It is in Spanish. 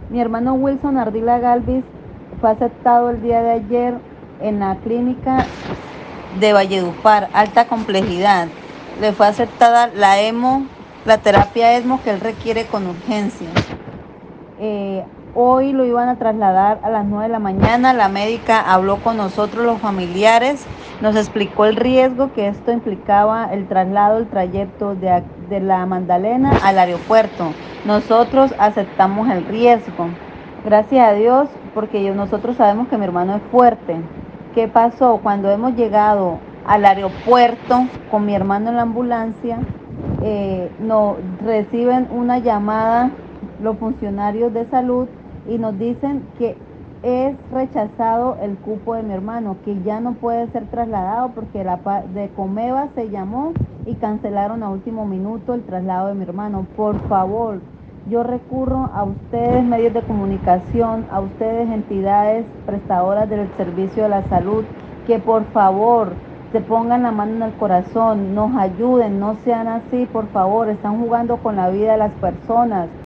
Mi hermano Wilson Ardila Galvis fue aceptado el día de ayer en la clínica de Valledupar, alta complejidad. Le fue aceptada la terapia ESMO que él requiere con urgencia. Hoy lo iban a trasladar a las 9 de la mañana. La médica habló con nosotros, los familiares, nos explicó el riesgo que esto implicaba, el traslado, el trayecto de la Magdalena al aeropuerto. Nosotros aceptamos el riesgo. Gracias a Dios, porque nosotros sabemos que mi hermano es fuerte. ¿Qué pasó? Cuando hemos llegado al aeropuerto con mi hermano en la ambulancia, nos reciben una llamada los funcionarios de salud y nos dicen que es rechazado el cupo de mi hermano, que ya no puede ser trasladado porque de Comeva se llamó y cancelaron a último minuto el traslado de mi hermano. Por favor, yo recurro a ustedes, medios de comunicación, a ustedes, entidades prestadoras del servicio de la salud, que por favor se pongan la mano en el corazón, nos ayuden, no sean así, por favor, están jugando con la vida de las personas.